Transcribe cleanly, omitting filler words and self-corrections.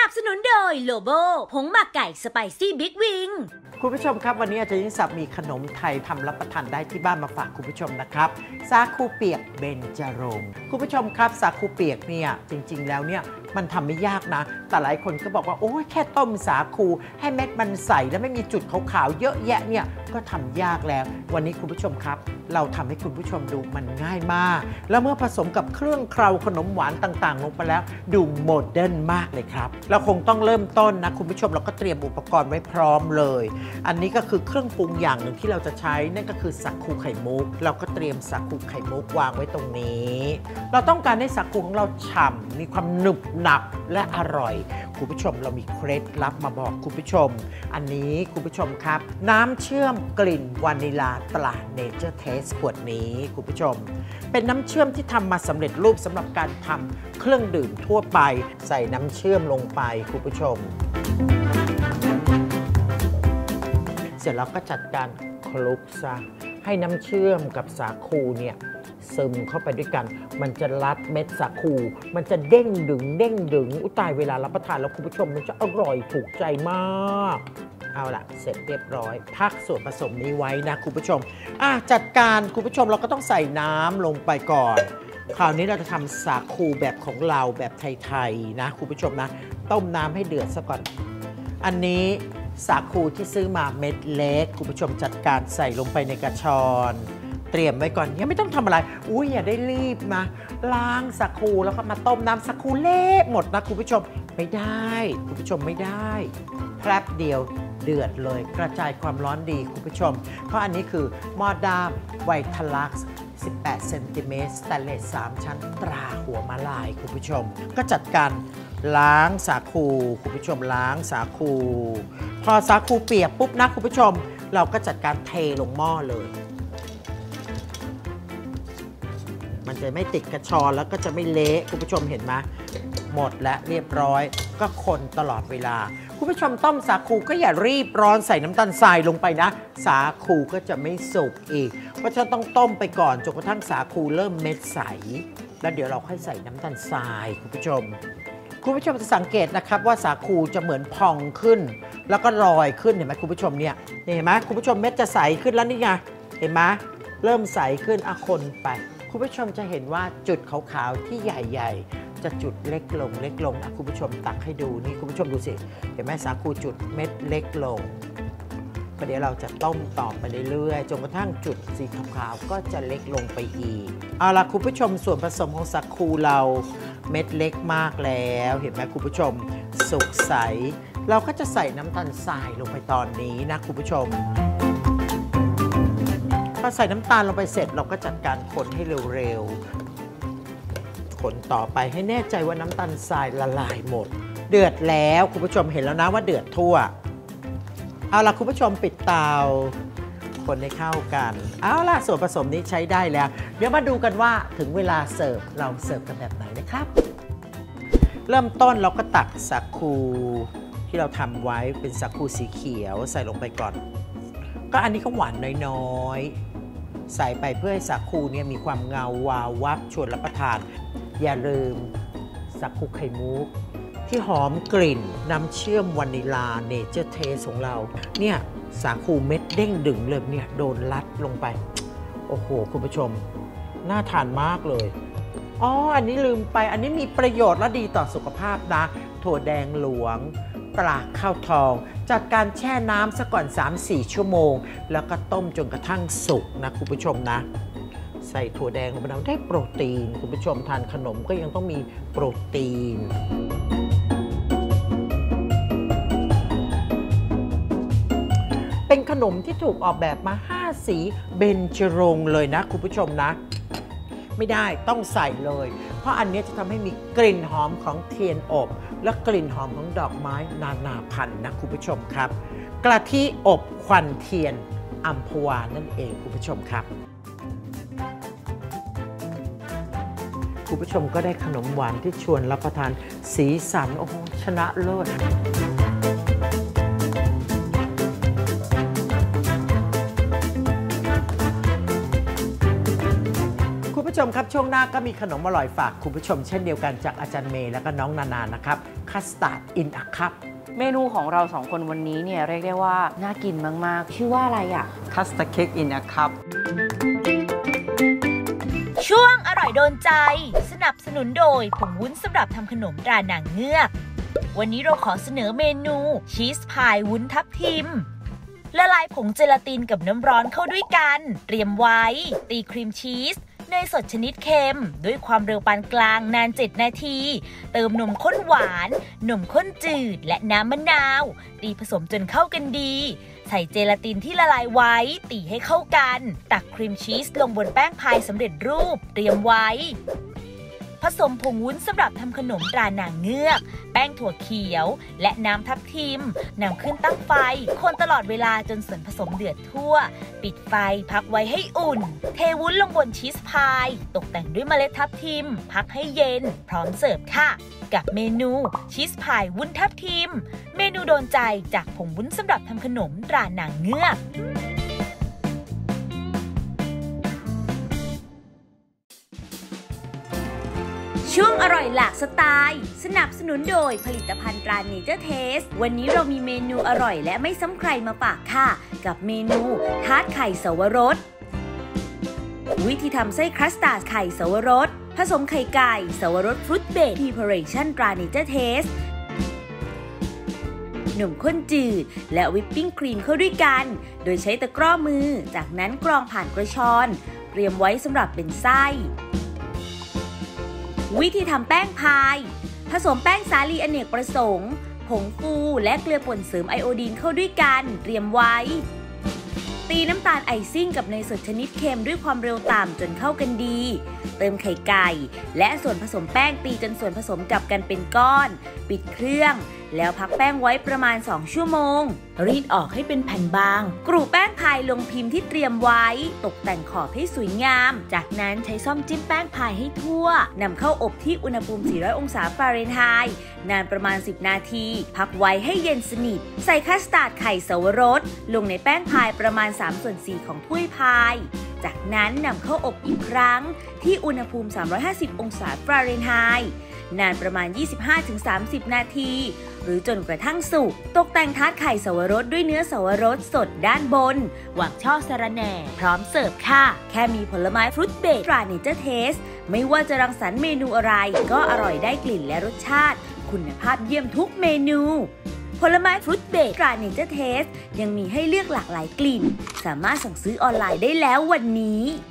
นับสนุนโดยโลโบผงหมักไก่สไปซี่บิ๊กวิงคุณผู้ชมครับวันนี้อาจารย์ยิ่งศักดิ์มีขนมไทยทำรับประทานได้ที่บ้านมาฝากคุณผู้ชมนะครับสาคูเปียกเบญจรงค์คุณผู้ชมครับสาคูเปียกเนี่ยจริงๆแล้วเนี่ยมันทำไม่ยากนะแต่หลายคนก็บอกว่าโอ้ยแค่ต้มสาคูให้เม็ดมันใสแล้วไม่มีจุดขาวๆเยอะแยะเนี่ยก็ทำยากแล้ววันนี้คุณผู้ชมครับเราทำให้คุณผู้ชมดูมันง่ายมากแล้วเมื่อผสมกับเครื่องเคราขนมหวานต่างๆลงไปแล้วดูโมเดิร์นมากเลยครับเราคงต้องเริ่มต้นนะคุณผู้ชมเราก็เตรียมอุปกรณ์ไว้พร้อมเลยอันนี้ก็คือเครื่องปรุงอย่างหนึ่งที่เราจะใช้นั่นก็คือสาคูไข่มุกเราก็เตรียมสาคูไข่มุกวางไว้ตรงนี้เราต้องการให้สาคูของเราฉ่ำมีความหนึบหนับและอร่อยคุณผู้ชมเรามีเคล็ดลับมาบอกคุณผู้ชมอันนี้คุณผู้ชมครับน้ำเชื่อมกลิ่นวานิลาตราเนเจอร์เทสขวดนี้คุณผู้ชมเป็นน้ำเชื่อมที่ทำมาสำเร็จรูปสำหรับการทำเครื่องดื่มทั่วไปใส่น้ำเชื่อมลงไปคุณผู้ชมเสร็จแล้วก็จัดการคลุกซะให้น้ำเชื่อมกับสาคูเนี่ยซึมเข้าไปด้วยกันมันจะรัดเม็ดสาคูมันจะเด้งดึงเด้งดึงอุยตายเวลารับประทานแล้วคุณผู้ชมมันจะอร่อยถูกใจมากเอาล่ะเสร็จเรียบร้อยพักส่วนผสมนี้ไว้นะคุณผู้ชมจัดการคุณผู้ชมเราก็ต้องใส่น้ำลงไปก่อนคราวนี้เราจะทำสาคูแบบของเราแบบไทยๆนะคุณผู้ชมนะต้มน้ำให้เดือดซะก่อนอันนี้สาคูที่ซื้อมาเม็ดเล็กคุณผู้ชมจัดการใส่ลงไปในกระชอนเตรียมไว้ก่อนยังไม่ต้องทำอะไรอย่าได้รีบนะล้างสาคูแล้วก็มาต้มน้ำสาคูเละหมดนะคุณผู้ชมไม่ได้คุณผู้ชมไม่ได้แป๊บเดียวเดือดเลยกระจายความร้อนดีคุณผู้ชมเพราะอันนี้คือหม้อด้ามไวทลักซ์18เซนติเมตรสแตนเลส3ชั้นตราหัวม้าลายคุณผู้ชมก็จัดการล้างสาคูคุณผู้ชมล้างสาคูพอสาคูเปียกปุ๊บนะคุณผู้ชมเราก็จัดการเทลงหม้อเลยมันจะไม่ติดกระชอนแล้วก็จะไม่เละคุณผู้ชมเห็นไหมหมดและเรียบร้อยก็คนตลอดเวลาคุณผู้ชมต้มสาคูก็อย่ารีบร้อนใส่น้ำตาลทรายลงไปนะสาคูก็จะไม่สุกอีกเพราะฉะนั้นต้องต้มไปก่อนจนกระทั่งสาคูเริ่มเม็ดใสแล้วเดี๋ยวเราค่อยใส่น้ำตาลทรายคุณผู้ชมจะสังเกตนะครับว่าสาคูจะเหมือนพองขึ้นแล้วก็ลอยขึ้นเห็นไหมคุณผู้ชมเนี่ยเห็นไหมคุณผู้ชมเม็ดจะใสขึ้นแล้วนี่ไงเห็นไหมเริ่มใสขึ้นคนไปคุณผู้ชมจะเห็นว่าจุดขาวๆที่ใหญ่ๆจะจุดเล็กลงนะคุณผู้ชมตักให้ดูนี่คุณผู้ชมดูสิเห็นไหมสาคูจุดเม็ดเล็กลงประเดี๋ยวเราจะต้มต่อไปเรื่อยๆจนกระทั่งจุดสีขาวๆก็จะเล็กลงไปอีกเอาล่ะคุณผู้ชมส่วนผสมของสาคูเราเม็ดเล็กมากแล้วเห็นไหมคุณผู้ชมสุกใสเราก็จะใส่น้ำตาลทรายลงไปตอนนี้นะคุณผู้ชมพอใส่น้ำตาลลงไปเสร็จเราก็จัดการคนให้เร็วๆคนต่อไปให้แน่ใจว่าน้ำตาลทรายละลายหมดเดือดแล้วคุณผู้ชมเห็นแล้วนะว่าเดือดทั่วเอาล่ะคุณผู้ชมปิดเตาคนให้เข้ากันเอาล่ะส่วนผสมนี้ใช้ได้แล้วเดี๋ยวมาดูกันว่าถึงเวลาเสิร์ฟเราเสิร์ฟกันแบบไหนนะครับเริ่มต้นเราก็ตักสาคูที่เราทำไว้เป็นสาคูสีเขียวใส่ลงไปก่อนก็อันนี้ก็หวานน้อยๆใส่ไปเพื่อให้สาคูเนี่ยมีความเงาวาววับชวนรับประทานอย่าลืมสาคูไข่มุกที่หอมกลิ่นน้ำเชื่อมวานิลาเนเจอร์เทสของเราเนี่ยสาคูเม็ดเด้งดึงเลยเนี่ยโดนลัดลงไปโอ้โหคุณผู้ชมน่าทานมากเลยอันนี้ลืมไปอันนี้มีประโยชน์และดีต่อสุขภาพนะถั่วแดงหลวงตราข้าวทองจากการแช่น้ำซะก่อน 3-4 ชั่วโมงแล้วก็ต้มจนกระทั่งสุกนะคุณผู้ชมนะใส่ถั่วแดงลงไปได้โปรตีนคุณผู้ชมทานขนมก็ยังต้องมีโปรตีนเป็นขนมที่ถูกออกแบบมา5สีเบญจรงค์เลยนะคุณผู้ชมนะไม่ได้ต้องใส่เลยเพราะอันนี้จะทำให้มีกลิ่นหอมของเทียนอบและกลิ่นหอมของดอกไม้นานาพันธุ์นะคุณผู้ชมครับกะทิอบควันเทียนอัมพวานั่นเองคุณผู้ชมครับคุณผู้ชมก็ได้ขนมหวานที่ชวนรับประทานสีสันโอ้โหชนะเลิศคุณผู้ชมครับช่วงหน้าก็มีขนมอร่อยฝากคุณผู้ชมเช่นเดียวกันจากอาจารย์เมย์และก็น้องนานานะครับคัสตาร์ดอินอะคัพเมนูของเราสองคนวันนี้เนี่ยเรียกได้ว่าน่ากินมากๆชื่อว่าอะไรอ่ะ Custard Cake in a Cup ช่วงอร่อยโดนใจสนับสนุนโดยผงวุ้นสำหรับทำขนมตรานางเงือกวันนี้เราขอเสนอเมนูชีสพายวุ้นทับทิมละลายผงเจลาตินกับน้ำร้อนเข้าด้วยกันเตรียมไว้ตีครีมชีสเนยสดชนิดเค็มด้วยความเร็วปานกลางนาน7 นาทีเติมนมข้นหวานนมข้นจืดและน้ำมะนาวตีผสมจนเข้ากันดีใส่เจลาตินที่ละลายไว้ตีให้เข้ากันตักครีมชีสลงบนแป้งพายสำเร็จรูปเตรียมไว้ผสมผงวุ้นสำหรับทำขนมตรานางเงือกแป้งถั่วเขียวและน้ำทับทิมนำขึ้นตั้งไฟคนตลอดเวลาจนส่วนผสมเดือดทั่วปิดไฟพักไว้ให้อุ่นเทวุ้นลงบนชีสพายตกแต่งด้วยเมล็ดทับทิมพักให้เย็นพร้อมเสิร์ฟค่ะกับเมนูชีสพายวุ้นทับทิมเมนูโดนใจจากผงวุ้นสำหรับทำขนมตรานางเงือกช่วงอร่อยหลากสไตล์สนับสนุนโดยผลิตภัณฑ์ตราเนเจอร์เทสวันนี้เรามีเมนูอร่อยและไม่ซ้ำใครมาฝากค่ะกับเมนูทาร์ตไข่เสาวรสวิธีทำไส้คัสตาร์ดไข่เสาวรสผสมไข่ไก่เสาวรสฟรุตเบรดพรีพาเรชั่นตราเนเจอร์เทสนมข้นจืดและวิปปิ้งครีมเข้าด้วยกันโดยใช้ตะกร้อมือจากนั้นกรองผ่านกระชอนเตรียมไว้สำหรับเป็นไส้วิธีทำแป้งพายผสมแป้งสาลีอเนกประสงค์ผงฟูและเกลือป่นเสริมไอโอดีนเข้าด้วยกันเตรียมไว้ตีน้ำตาลไอซิ่งกับเนยสดชนิดเค็มด้วยความเร็วต่ำจนเข้ากันดีเติมไข่ไก่และส่วนผสมแป้งตีจนส่วนผสมจับกันเป็นก้อนปิดเครื่องแล้วพักแป้งไว้ประมาณ2 ชั่วโมงรีดออกให้เป็นแผ่นบางกรูแป้งพายลงพิมพ์ที่เตรียมไว้ตกแต่งขอบให้สวยงามจากนั้นใช้ส้อมจิ้มแป้งพายให้ทั่วนำเข้าอบที่อุณหภูมิ400 องศาฟาเรนไฮต์นานประมาณ10 นาทีพักไว้ให้เย็นสนิทใส่คัสตาร์ดไข่เสาวรสลงในแป้งพายประมาณ3/4 ของถ้วยพายจากนั้นนำเข้าอบอีกครั้งที่อุณหภูมิ350 องศาฟาเรนไฮต์นานประมาณ 25-30 นาทีหรือจนกระทั่งสุกตกแต่งทาร์ตไข่เสาวรสด้วยเนื้อเสาวรสสดด้านบนวางช่อสะระแหน่พร้อมเสิร์ฟค่ะแค่มีผลไม้ฟรุตเบรดตราเนเจอร์เทสไม่ว่าจะรังสรรค์เมนูอะไรก็อร่อยได้กลิ่นและรสชาติคุณภาพเยี่ยมทุกเมนูผลไม้ฟรุตเบรดตราเนเจอร์เทสยังมีให้เลือกหลากหลายกลิ่นสามารถสั่งซื้อออนไลน์ได้แล้ววันนี้